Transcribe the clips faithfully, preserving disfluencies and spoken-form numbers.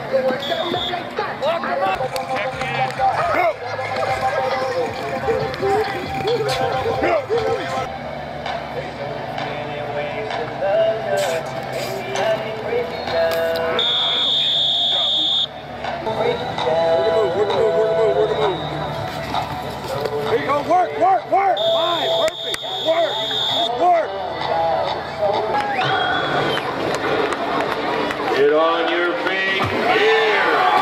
Work, work, work! Fine, perfect! Work! Just work! Get on your big gear!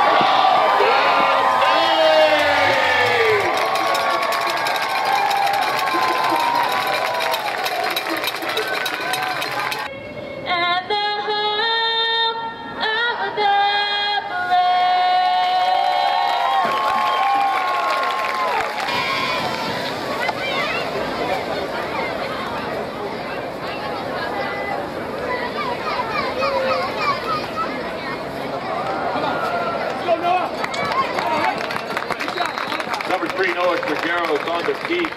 And the hope of the Number three, Noah Trujero is on the feet.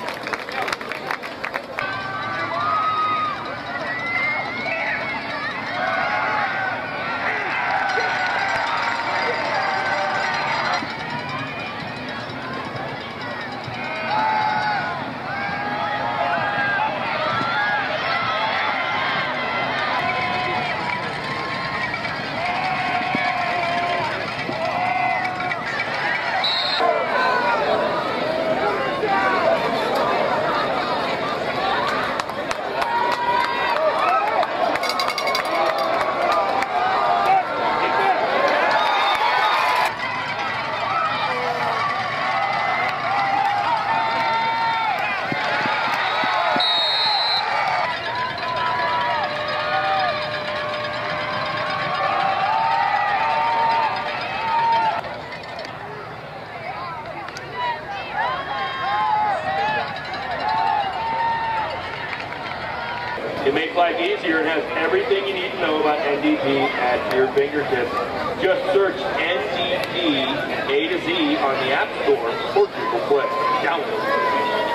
It makes life easier and has everything you need to know about N D P at your fingertips. Just search N D P A to Z on the App Store or Google Play. Download.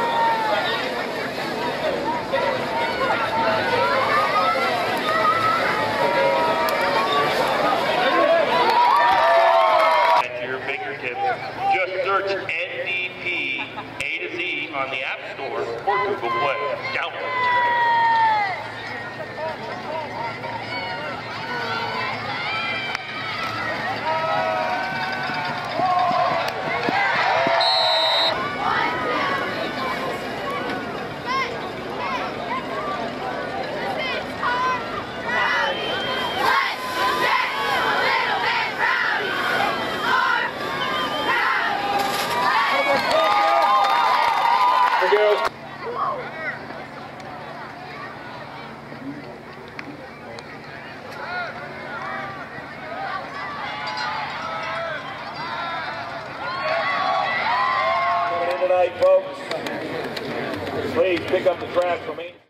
Just search N D P A to Z on the App Store or Google Play. Download. Tonight, folks, please pick up the trash for me.